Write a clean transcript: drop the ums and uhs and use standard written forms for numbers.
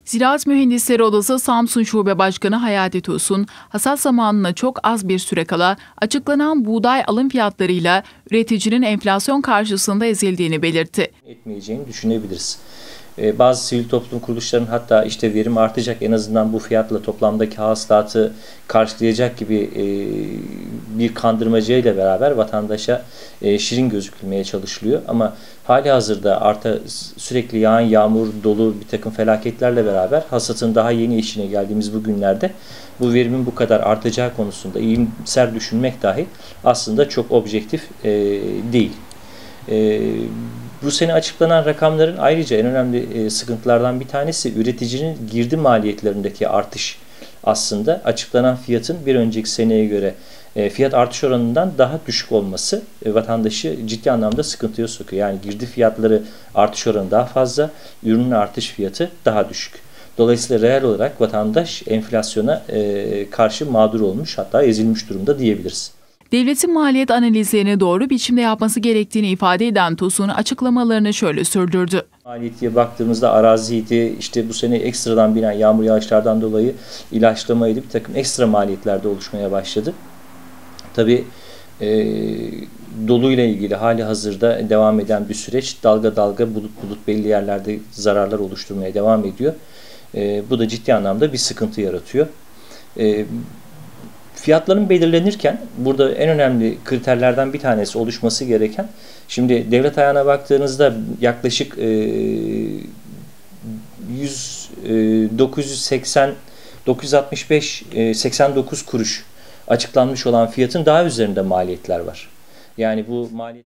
Ziraat Mühendisleri Odası Samsun Şube Başkanı Hayati Tosun, hasat zamanına çok az bir süre kala açıklanan buğday alım fiyatlarıyla üreticinin enflasyon karşısında ezildiğini belirtti. Etmeyeceğini düşünebiliriz. Bazı sivil toplum kuruluşlarının hatta işte verim artacak, en azından bu fiyatla toplamdaki hasılatı karşılayacak gibi bir kandırmacayla beraber vatandaşa şirin gözükülmeye çalışılıyor. Ama hali hazırda sürekli yağan yağmur, dolu bir takım felaketlerle beraber hasatın daha yeni eşiğine geldiğimiz bu günlerde bu verimin bu kadar artacağı konusunda iyimser düşünmek dahi aslında çok objektif değil. Bu sene açıklanan rakamların ayrıca en önemli sıkıntılardan bir tanesi üreticinin girdi maliyetlerindeki artış. Aslında açıklanan fiyatın bir önceki seneye göre fiyat artış oranından daha düşük olması vatandaşı ciddi anlamda sıkıntıya sokuyor. Yani girdi fiyatları artış oranı daha fazla, ürünün artış fiyatı daha düşük. Dolayısıyla reel olarak vatandaş enflasyona karşı mağdur olmuş, hatta ezilmiş durumda diyebiliriz. Devletin maliyet analizlerini doğru biçimde yapması gerektiğini ifade eden Tosun açıklamalarını şöyle sürdürdü. Maliyetiye baktığımızda araziydi, işte bu sene ekstradan binen yağmur yağışlardan dolayı ilaçlamaydı, bir takım ekstra maliyetler de oluşmaya başladı. Tabii doluyla ilgili hali hazırda devam eden bir süreç, dalga dalga bulut belli yerlerde zararlar oluşturmaya devam ediyor. Bu da ciddi anlamda bir sıkıntı yaratıyor. Fiyatların belirlenirken burada en önemli kriterlerden bir tanesi oluşması gereken, şimdi devlet ayağına baktığınızda yaklaşık 965-89 kuruş açıklanmış olan fiyatın daha üzerinde maliyetler var. Yani bu maliyet